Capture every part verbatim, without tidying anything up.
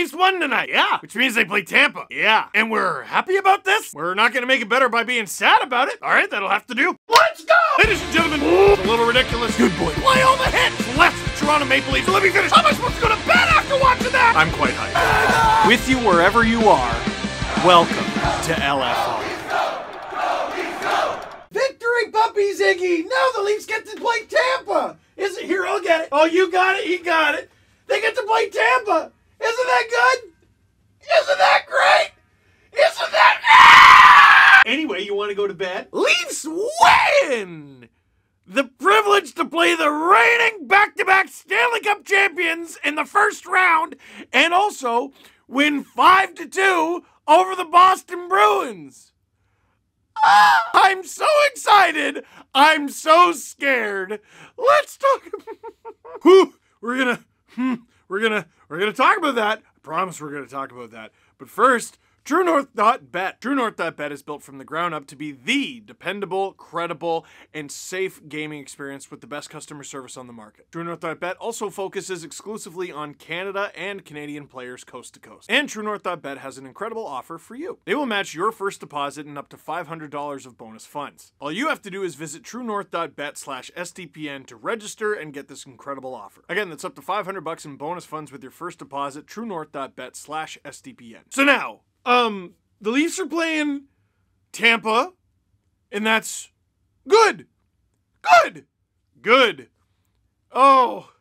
Leafs won tonight. Yeah. Which means they play Tampa. Yeah. And we're happy about this? We're not gonna make it better by being sad about it. All right, that'll have to do. Let's go! Ladies and gentlemen, it's a little ridiculous. Good boy. Play all the hits. Left Toronto Maple Leafs. So let me finish. How am I supposed to go to bed after watching that? I'm quite hyped. With you wherever you are, welcome to L F R. Victory, puppy Ziggy! Now the Leafs get to play Tampa! Is it here? I'll get it. Oh, you got it, he got it. They get to play Tampa! Isn't that good? Isn't that great? Isn't that... Anyway, you want to go to bed? Leafs win! The privilege to play the reigning back-to-back Stanley Cup champions in the first round and also win five to two over the Boston Bruins. Ah, I'm so excited. I'm so scared. Let's talk. Whew, we're gonna, hmm, we're gonna, we're gonna talk about that. I promise we're gonna talk about that. But first, True North dot bet. True North dot bet is built from the ground up to be the dependable, credible, and safe gaming experience with the best customer service on the market. True North dot bet also focuses exclusively on Canada and Canadian players coast to coast. And True North dot bet has an incredible offer for you. They will match your first deposit and up to five hundred dollars of bonus funds. All you have to do is visit True North dot bet slash S D P N to register and get this incredible offer. Again, that's up to five hundred bucks in bonus funds with your first deposit, True North dot bet slash S D P N. So now, Um, the Leafs are playing Tampa, and that's good. Good. Good. Oh.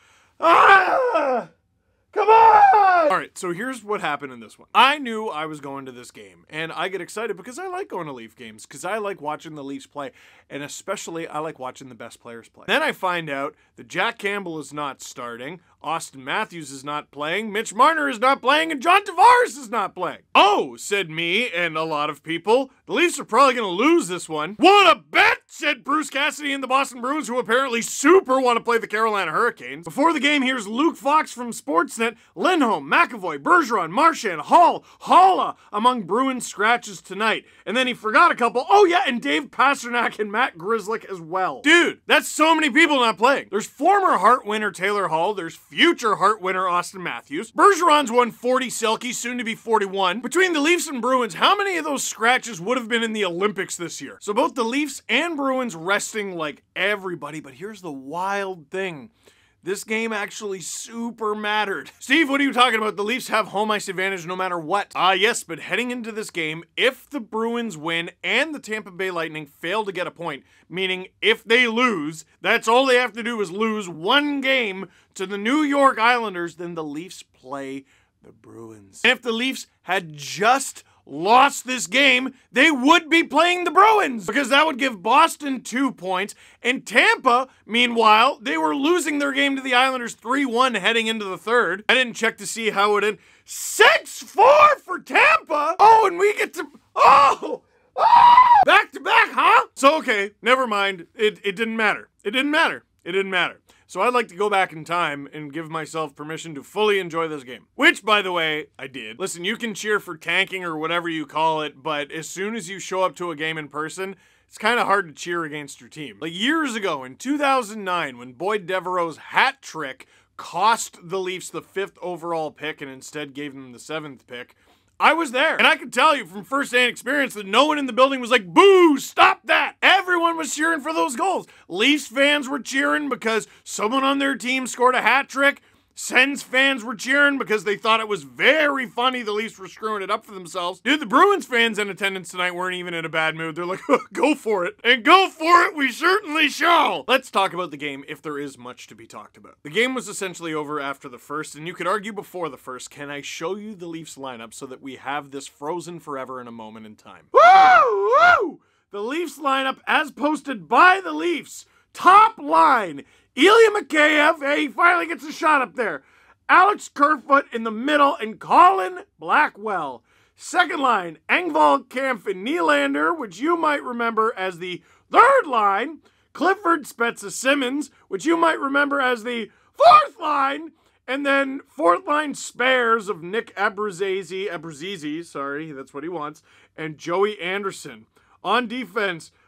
Ah! Come on! All right, so here's what happened in this one. I knew I was going to this game, and I get excited because I like going to Leaf games, because I like watching the Leafs play, and especially I like watching the best players play. Then I find out that Jack Campbell is not starting, Austin Matthews is not playing, Mitch Marner is not playing, and John Tavares is not playing. Oh, said me and a lot of people, the Leafs are probably going to lose this one. What a bet, said Bruce Cassidy and the Boston Bruins, who apparently super want to play the Carolina Hurricanes. Before the game, here's Luke Fox from Sportsnet. Lindholm, McAvoy, Bergeron, Marchand, Hall, Holla among Bruins scratches tonight. And then he forgot a couple. Oh yeah, and Dave Pasternak and Matt Grzelcyk as well. Dude, that's so many people not playing. There's former Hart winner Taylor Hall. There's future Hart winner Austin Matthews. Bergeron's won forty Selke, soon to be forty-one. Between the Leafs and Bruins, how many of those scratches would have been in the Olympics this year? So both the Leafs and Bruins resting like everybody, but here's the wild thing. This game actually super mattered. Steve, what are you talking about? The Leafs have home ice advantage no matter what. Ah, uh, yes, but heading into this game, if the Bruins win and the Tampa Bay Lightning fail to get a point, meaning if they lose, that's all they have to do is lose one game to the New York Islanders, then the Leafs play the Bruins. And if the Leafs had just lost this game, they would be playing the Bruins, because that would give Boston two points, and Tampa, meanwhile, they were losing their game to the Islanders three one heading into the third. I didn't check to see how it ended. six four for Tampa? Oh, and we get to... Oh! Oh! Back to back, huh? So, okay, never mind. It, it didn't matter. It didn't matter. It didn't matter. So I'd like to go back in time and give myself permission to fully enjoy this game. Which, by the way, I did. Listen, you can cheer for tanking or whatever you call it, but as soon as you show up to a game in person, it's kind of hard to cheer against your team. Like years ago, in two thousand nine, when Boyd Devereaux's hat trick cost the Leafs the fifth overall pick and instead gave them the seventh pick, I was there, and I can tell you from first-hand experience that no one in the building was like, boo, stop that. Everyone was cheering for those goals. Leafs fans were cheering because someone on their team scored a hat trick. Sens fans were cheering because they thought it was very funny the Leafs were screwing it up for themselves. Dude, the Bruins fans in attendance tonight weren't even in a bad mood. They're like, go for it. And go for it, we certainly shall. Let's talk about the game, if there is much to be talked about. The game was essentially over after the first, and you could argue before the first. Can I show you the Leafs lineup so that we have this frozen forever in a moment in time? Woo! Woo! The Leafs lineup as posted by the Leafs. Top line. Ilya Mikheyev, hey, he finally gets a shot up there. Alex Kerfoot in the middle, and Colin Blackwell. Second line, Engvall, Kampf, and Nylander, which you might remember as the third line. Clifford, Spezza, Simmons, which you might remember as the fourth line. And then fourth line spares of Nick Abruzzese, Abruzzese, sorry, that's what he wants, and Joey Anderson. On defense,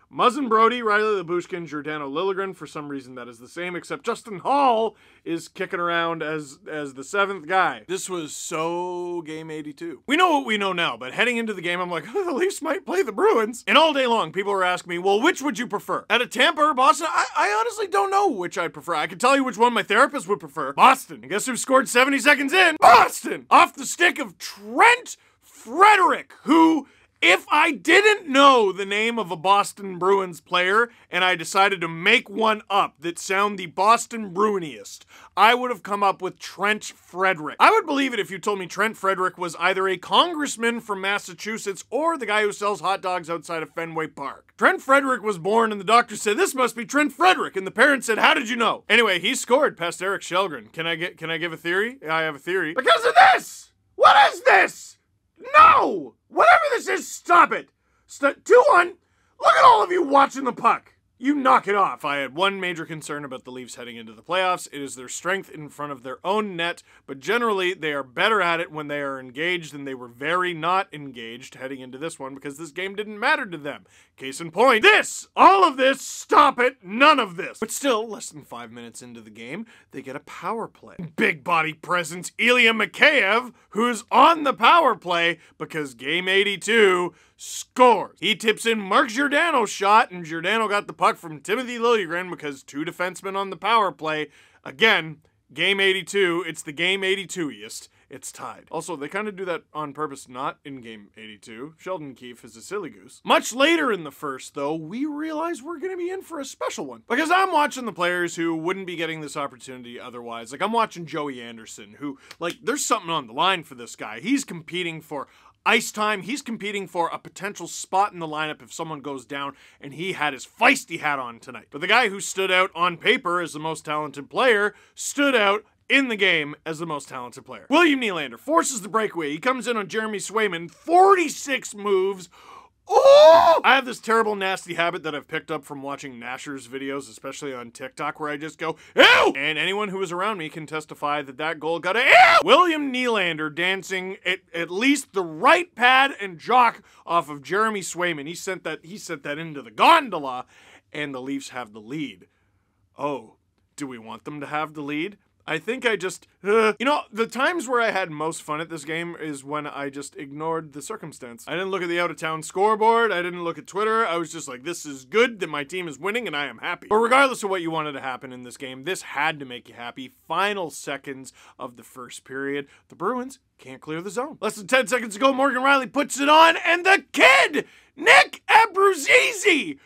Muzzin Brody, Riley Labushkin, Giordano Liljegren. For some reason that is the same, except Justin Hall is kicking around as, as the seventh guy. This was so game eighty-two. We know what we know now, but heading into the game, I'm like, oh, the Leafs might play the Bruins. And all day long, people were asking me, well, which would you prefer? Out of Tampa or Boston? I, I honestly don't know which I'd prefer. I could tell you which one my therapist would prefer. Boston. And guess who scored seventy seconds in? Boston! Off the stick of Trent Frederic, who... if I didn't know the name of a Boston Bruins player and I decided to make one up that sound the Boston Bruiniest, I would have come up with Trent Frederic. I would believe it if you told me Trent Frederic was either a congressman from Massachusetts or the guy who sells hot dogs outside of Fenway Park. Trent Frederic was born and the doctor said, this must be Trent Frederic, and the parents said, how did you know? Anyway, he scored past Eric Shelgren. Can I get, can I give a theory? I have a theory. Because of this! What is this? No! Whatever this is, stop it! St- two one, look at all of you watching the puck! You knock it off. I had one major concern about the Leafs heading into the playoffs. It is their strength in front of their own net, but generally they are better at it when they are engaged, and they were very not engaged heading into this one because this game didn't matter to them. Case in point, this! All of this, stop it, none of this! But still, less than five minutes into the game, they get a power play. Big body presence, Ilya Mikheyev, who's on the power play because game eighty-two scores. He tips in Mark Giordano's shot, and Giordano got the puck from Timothy Liljegren because two defensemen on the power play. Again, game eighty-two, it's the game eighty-two-iest. It's tied. Also, they kind of do that on purpose, not in game eighty-two. Sheldon Keefe is a silly goose. Much later in the first, though, we realize we're going to be in for a special one. Because I'm watching the players who wouldn't be getting this opportunity otherwise. Like, I'm watching Joey Anderson, who, like, there's something on the line for this guy. He's competing for ice time. He's competing for a potential spot in the lineup if someone goes down, and he had his feisty hat on tonight. But the guy who stood out on paper as the most talented player stood out in the game as the most talented player. William Nylander forces the breakaway. He comes in on Jeremy Swayman, forty-six moves. Oh! I have this terrible, nasty habit that I've picked up from watching Nasher's videos, especially on TikTok, where I just go, ew! And anyone who is around me can testify that that goal got a ew! William Nylander dancing at, at least the right pad and jock off of Jeremy Swayman. He sent that, he sent that into the gondola, and the Leafs have the lead. Oh, do we want them to have the lead? I think I just, uh, you know, the times where I had most fun at this game is when I just ignored the circumstance. I didn't look at the out-of-town scoreboard. I didn't look at Twitter. I was just like, this is good that my team is winning and I am happy. But regardless of what you wanted to happen in this game, this had to make you happy. Final seconds of the first period. The Bruins can't clear the zone. Less than ten seconds ago, Morgan Rielly puts it on, and the kid, Nick Abruzzese,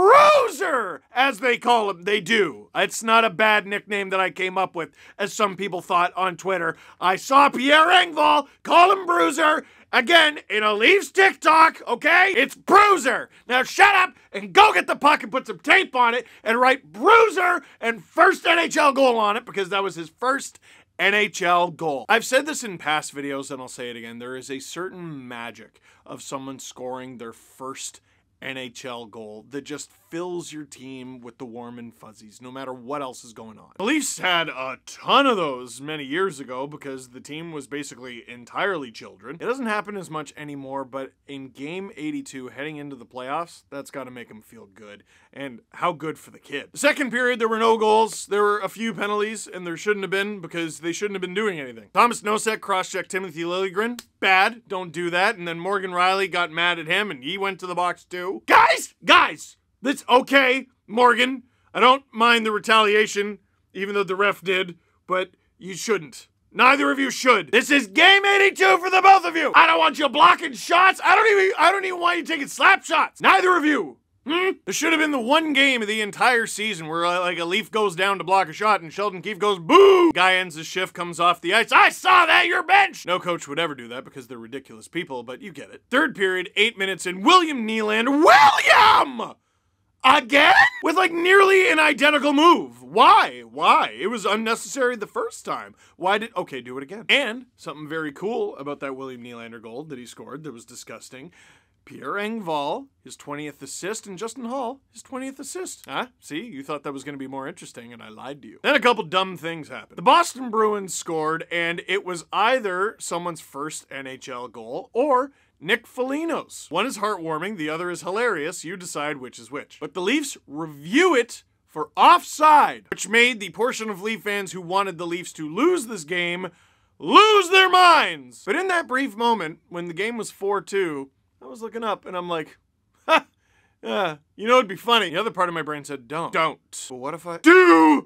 Bruiser, as they call him. They do. It's not a bad nickname that I came up with, as some people thought on Twitter. I saw Pierre Engvall call him Bruiser, again, in a Leafs TikTok, okay? It's Bruiser. Now shut up and go get the puck and put some tape on it and write Bruiser and first N H L goal on it, because that was his first N H L goal. I've said this in past videos and I'll say it again. There is a certain magic of someone scoring their first N H L goal that just fills your team with the warm and fuzzies, no matter what else is going on. The Leafs had a ton of those many years ago because the team was basically entirely children. It doesn't happen as much anymore, but in game eighty-two, heading into the playoffs, that's got to make him feel good. And how good for the kid. The second period, there were no goals. There were a few penalties, and there shouldn't have been because they shouldn't have been doing anything. Thomas Nosek cross-checked Timothy Liljegren. Bad. Don't do that. And then Morgan Rielly got mad at him, and he went to the box too. Guys! Guys! That's okay, Morgan. I don't mind the retaliation, even though the ref did, but you shouldn't. Neither of you should. This is game eighty-two for the both of you. I don't want you blocking shots. I don't even I don't even want you taking slap shots. Neither of you. Hmm? This should have been the one game of the entire season where uh, like a Leaf goes down to block a shot and Sheldon Keefe goes boo. Guy ends his shift, comes off the ice. I saw that, you're benched. No coach would ever do that because they're ridiculous people, but you get it. Third period, eight minutes in, William Nylander. William! Again? With like nearly an identical move. Why? Why? It was unnecessary the first time. Why did, okay, do it again. And something very cool about that William Nylander goal that he scored that was disgusting. Pierre Engvall, his twentieth assist, and Justin Hall, his twentieth assist. Huh? See, you thought that was going to be more interesting, and I lied to you. Then a couple dumb things happened. The Boston Bruins scored, and it was either someone's first N H L goal or Nick Foligno's. One is heartwarming, the other is hilarious. You decide which is which. But the Leafs review it for offside, which made the portion of Leaf fans who wanted the Leafs to lose this game lose their minds. But in that brief moment, when the game was four two, I was looking up and I'm like, ha, yeah, you know it'd be funny. The other part of my brain said, don't. Don't. But what if I do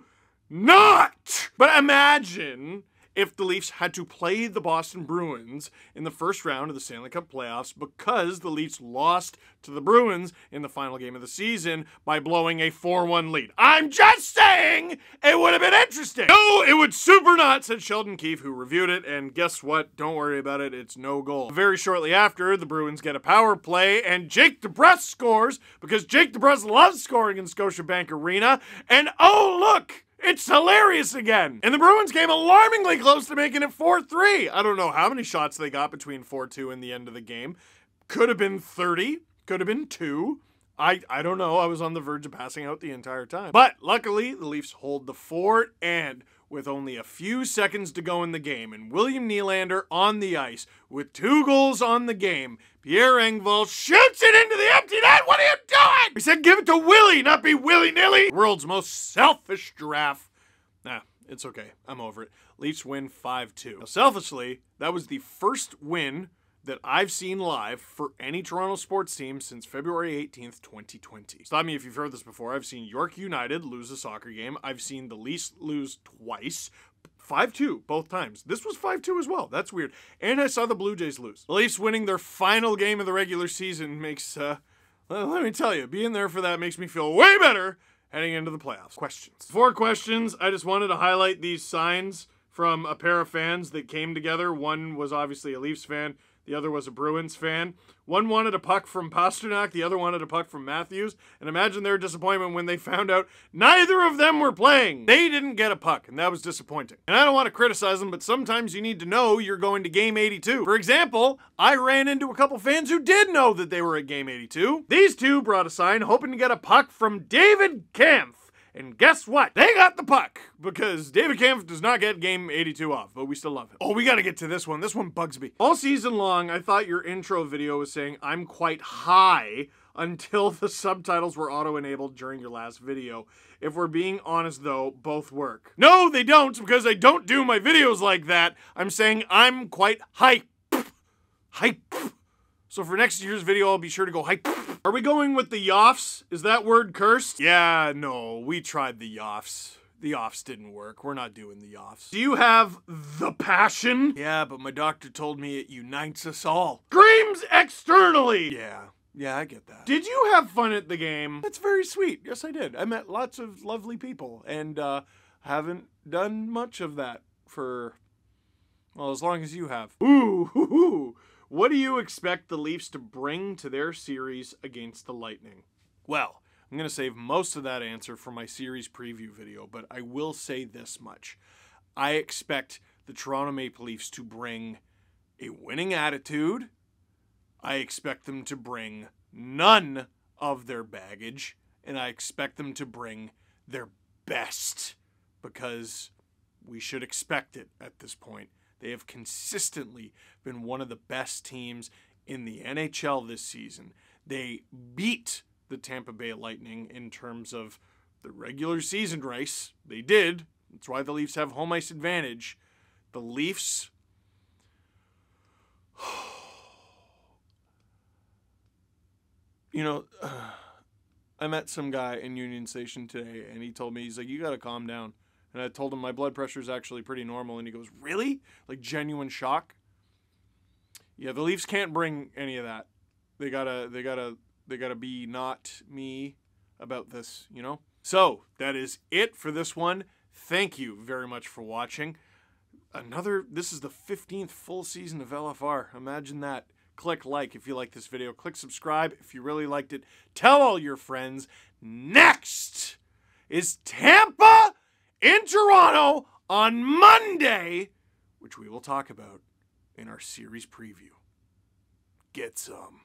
not? But imagine if the Leafs had to play the Boston Bruins in the first round of the Stanley Cup playoffs because the Leafs lost to the Bruins in the final game of the season by blowing a four one lead. I'm just saying it would have been interesting. No, it would super not, said Sheldon Keefe, who reviewed it, and guess what? Don't worry about it, it's no goal. Very shortly after, the Bruins get a power play, and Jake DeBrusk scores because Jake DeBrusk loves scoring in Scotiabank Arena, and oh look! It's hilarious again. And the Bruins came alarmingly close to making it four three. I don't know how many shots they got between four two and the end of the game. Could have been thirty. Could have been two. I, I don't know. I was on the verge of passing out the entire time. But luckily, the Leafs hold the fort, and with only a few seconds to go in the game, and William Nylander on the ice with two goals on the game, Pierre Engvall shoots it into the empty net. What are you doing? We said give it to Willie, not be willy-nilly. World's most selfish giraffe. Nah, it's okay. I'm over it. Leafs win five two. Now, selfishly, that was the first win that I've seen live for any Toronto sports team since February eighteenth, twenty twenty. Stop me if you've heard this before. I've seen York United lose a soccer game. I've seen the Leafs lose twice. five two, both times. This was five two as well. That's weird. And I saw the Blue Jays lose. The Leafs winning their final game of the regular season makes, uh, well, let me tell you, being there for that makes me feel way better heading into the playoffs. Questions. Four questions. I just wanted to highlight these signs from a pair of fans that came together. One was obviously a Leafs fan. The other was a Bruins fan. One wanted a puck from Pasternak, the other wanted a puck from Matthews. And imagine their disappointment when they found out neither of them were playing. They didn't get a puck, and that was disappointing. And I don't want to criticize them, but sometimes you need to know you're going to game eighty-two. For example, I ran into a couple fans who did know that they were at game eighty-two. These two brought a sign hoping to get a puck from David Kampf. And guess what? They got the puck, because David Kampf does not get game eighty-two off, but we still love him. Oh, we gotta get to this one. This one bugs me. All season long, I thought your intro video was saying, I'm quite high, until the subtitles were auto-enabled during your last video. If we're being honest, though, both work. No, they don't, because I don't do my videos like that. I'm saying I'm quite hype. Hype. So for next year's video, I'll be sure to go hype. Are we going with the Yoffs? Is that word cursed? Yeah, no, we tried the Yoffs. The Yoffs didn't work. We're not doing the Yoffs. Do you have the passion? Yeah, but my doctor told me it unites us all. Screams externally! Yeah, yeah, I get that. Did you have fun at the game? That's very sweet. Yes, I did. I met lots of lovely people, and uh, haven't done much of that for, well, as long as you have. Ooh, hoo, hoo. What do you expect the Leafs to bring to their series against the Lightning? Well, I'm going to save most of that answer for my series preview video, but I will say this much. I expect the Toronto Maple Leafs to bring a winning attitude. I expect them to bring none of their baggage, and I expect them to bring their best, because we should expect it at this point. They have consistently been one of the best teams in the N H L this season. They beat the Tampa Bay Lightning in terms of the regular season race. They did. That's why the Leafs have home ice advantage. The Leafs... You know, uh, I met some guy in Union Station today, and he told me, he's like, you gotta calm down. And I told him my blood pressure is actually pretty normal. And he goes, really? Like genuine shock? Yeah, the Leafs can't bring any of that. They gotta, they gotta, they gotta be not me about this, you know? So, that is it for this one. Thank you very much for watching. Another, this is the fifteenth full season of L F R. Imagine that. Click like if you like this video. Click subscribe if you really liked it. Tell all your friends. Next is Tampa in Toronto on Monday, which we will talk about in our series preview. Get some.